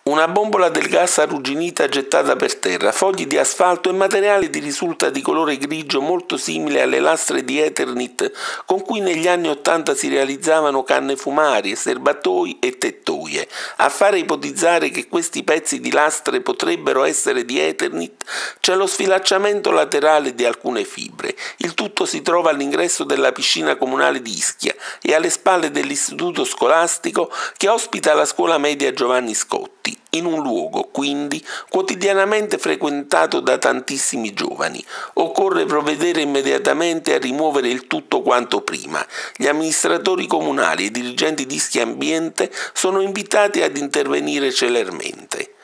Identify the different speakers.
Speaker 1: Una bombola del gas arrugginita gettata per terra, fogli di asfalto e materiale di risulta di colore grigio molto simile alle lastre di Eternit con cui negli anni '80 si realizzavano canne fumarie, serbatoi e tettoie. A fare ipotizzare che questi pezzi di lastre potrebbero essere di Eternit c'è lo sfilacciamento laterale di alcune fibre. Il tutto si trova all'ingresso della piscina comunale di Ischia e alle spalle dell'istituto scolastico che ospita la scuola media Giovanni Scotti, in un luogo, quindi, quotidianamente frequentato da tantissimi giovani. Occorre provvedere immediatamente a rimuovere il tutto quanto prima. Gli amministratori comunali e i dirigenti di Ischia Ambiente sono invitati ad intervenire celermente.